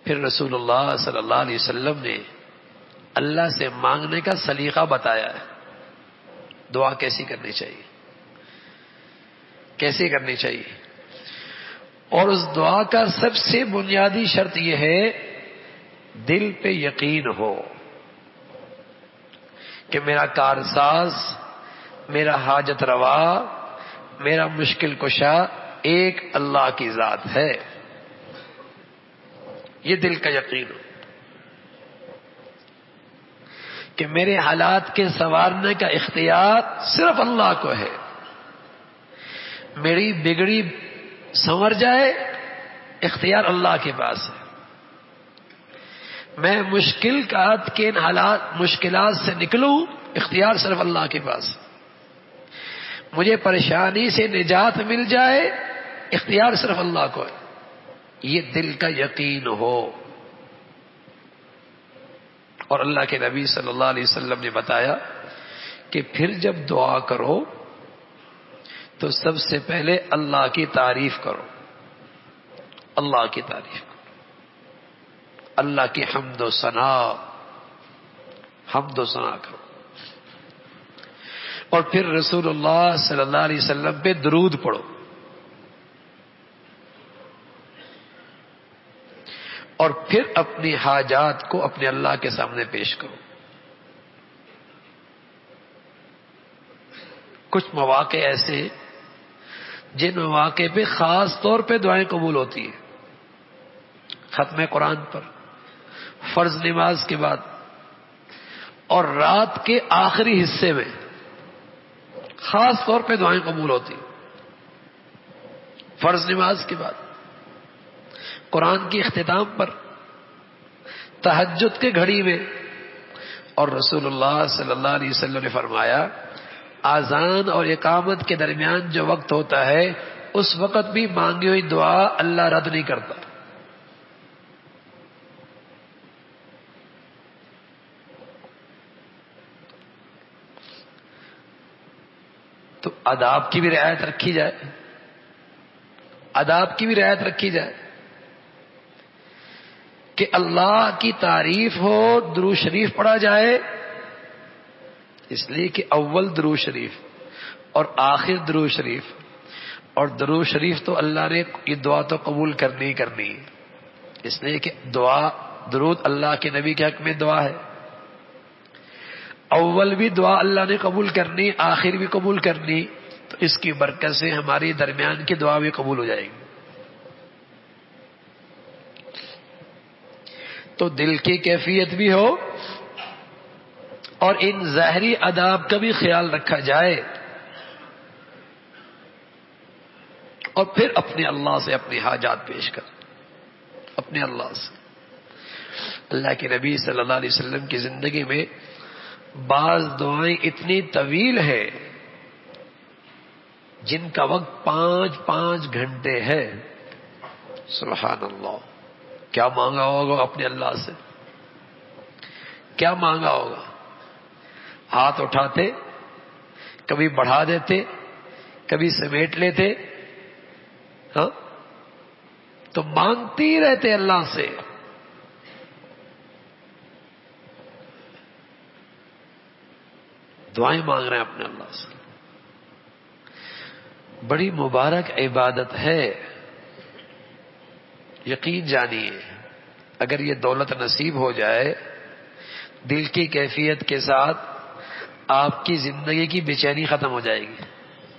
پھر رسول اللہ صلی اللہ علیہ وسلم نے اللہ سے مانگنے کا سلیقہ بتایا ہے. دعا کیسی کرنی چاہیے، کیسے کرنی چاہیے. اور اس دعا کا سب سے بنیادی شرط یہ ہے دل پہ یقین ہو کہ میرا کارساز، میرا حاجت روا، میرا مشکل کشا ایک اللہ کی ذات ہے. یہ دل کا یقین ہو کہ میرے حالات کے سنوارنے کا اختیار صرف اللہ کو ہے. میری بگڑی سنور جائے اختیار اللہ کے پاس ہے. میں مشکلات کے مشکلات سے نکلوں اختیار صرف اللہ کے پاس ہے. مجھے پریشانی سے نجات مل جائے اختیار صرف اللہ کو ہے. یہ دل کا یقین ہو. اور اللہ کے نبی صلی اللہ علیہ وسلم نے بتایا کہ پھر جب دعا کرو تو سب سے پہلے اللہ کی تعریف کرو. اللہ کی تعریف کرو، اللہ کی حمد و ثنا کرو. اور پھر رسول اللہ صلی اللہ علیہ وسلم پہ درود پڑھو. اور پھر اپنی حاجات کو اپنے اللہ کے سامنے پیش کرو. کچھ مواقع ایسے ہیں جن مواقع پہ خاص طور پہ دعائیں قبول ہوتی ہیں. ختم قرآن پر، فرض نماز کے بعد، اور رات کے آخری حصے میں خاص طور پہ دعائیں قبول ہوتی ہیں. فرض نماز کے بعد، قرآن کی اختتام پر، تہجد کے گھڑی میں. اور رسول اللہ صلی اللہ علیہ وسلم نے فرمایا اذان اور اقامت کے درمیان جو وقت ہوتا ہے اس وقت بھی مانگی ہوئی دعا اللہ رد نہیں کرتا. تو آداب کی بھی رعایت رکھی جائے، آداب کی بھی رعایت رکھی جائے کہ اللہ کی تعریف ہو، درود شریف پڑھا جائے. اس لیے کہ اول درود شریف اور آخر درود شریف، اور درود شریف تو اللہ نے یہ دعا تو قبول کرنی ہی کرنی ہے. اس لیے کہ دعا، درود اللہ کے نبی کے حق میں دعا ہے. اول بھی دعا اللہ نے قبول کرنی، آخر بھی قبول کرنی. تو اس کی برکت سے ہماری درمیان کی دعا بھی قبول ہو جائے گی. تو دل کی کیفیت بھی ہو اور ان ظاہری آداب کا بھی خیال رکھا جائے. اور پھر اپنے اللہ سے اپنی حاجات پیش کر، اپنے اللہ سے. اللہ کے نبی صلی اللہ علیہ وسلم کی زندگی میں بعض دعائیں اتنی طویل ہے جن کا وقت 5 گھنٹے ہے. سبحان اللہ. کیا مانگا ہوگا اپنے اللہ سے، کیا مانگا ہوگا. ہاتھ اٹھاتے، کبھی بڑھا دیتے، کبھی سمیٹ لیتے، ہاں، تو مانگتے ہی رہتے اللہ سے. دعائیں مانگ رہے ہیں اپنے اللہ سے. بڑی مبارک عبادت ہے. یقین جانیے اگر یہ دولت نصیب ہو جائے، دل کی کیفیت کے ساتھ آپ کی زندگی کی بے چینی ختم ہو جائے گی،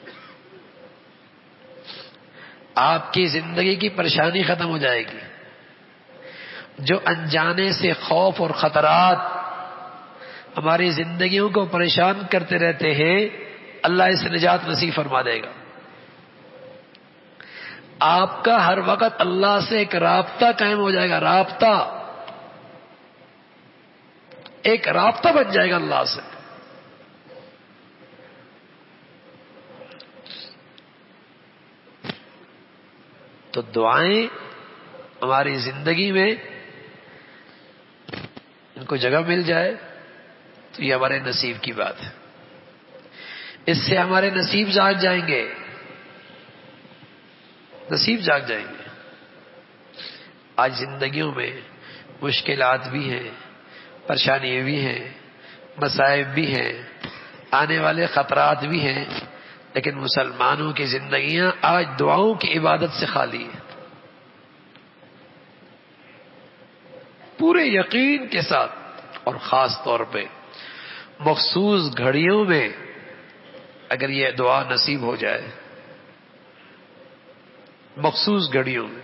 آپ کی زندگی کی پریشانی ختم ہو جائے گی. جو انجانے سے خوف اور خطرات ہماری زندگیوں کو پریشان کرتے رہتے ہیں اللہ اس سے نجات نصیب فرما دے گا. آپ کا ہر وقت اللہ سے ایک رابطہ قائم ہو جائے گا. رابطہ، ایک رابطہ بن جائے گا اللہ سے. تو دعائیں ہماری زندگی میں ان کو جگہ مل جائے تو یہ ہمارے نصیب کی بات ہے. اس سے ہمارے نصیب جاگ جائیں گے، نصیب جاگ جائیں گے. آج زندگیوں میں مشکلات بھی ہیں، پریشانیاں بھی ہیں، مصائب بھی ہیں، آنے والے خطرات بھی ہیں، لیکن مسلمانوں کی زندگیاں آج دعاؤں کی عبادت سے خالی ہیں. پورے یقین کے ساتھ، اور خاص طور پہ مخصوص گھڑیوں میں اگر یہ دعا نصیب ہو جائے، مخصوص گھڑیوں میں،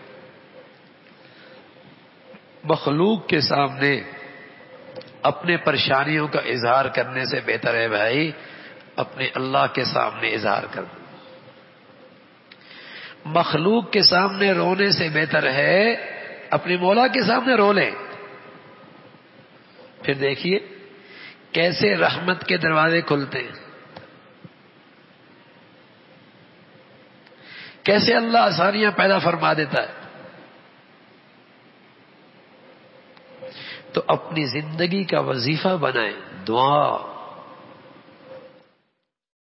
مخلوق کے سامنے اپنے پریشانیوں کا اظہار کرنے سے بہتر ہے بھائی اپنے اللہ کے سامنے اظہار کر دو. مخلوق کے سامنے رونے سے بہتر ہے اپنے مولا کے سامنے رو لیں. پھر دیکھیے کیسے رحمت کے دروازے کھلتے ہیں، کیسے اللہ آسانیاں پیدا فرما دیتا ہے. تو اپنی زندگی کا وظیفہ بنائیں دعا.